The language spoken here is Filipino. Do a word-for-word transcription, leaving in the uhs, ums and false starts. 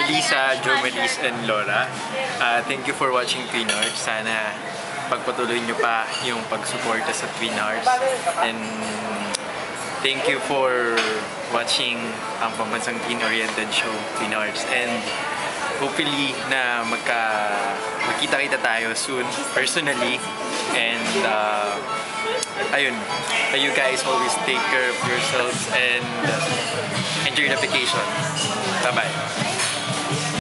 Lisa, Jomarice, and Lhora. Uh, thank you for watching Twin Hearts. Sana pagpatuloy nyo pa yung pagsuporta sa Twin Hearts. And thank you for watching ang pambansang teen-oriented show, Twin Hearts. And hopefully na magka magkita-kita tayo soon, personally. And uh, ayun, you guys always take care of yourselves and enjoy the vacation. Bye-bye.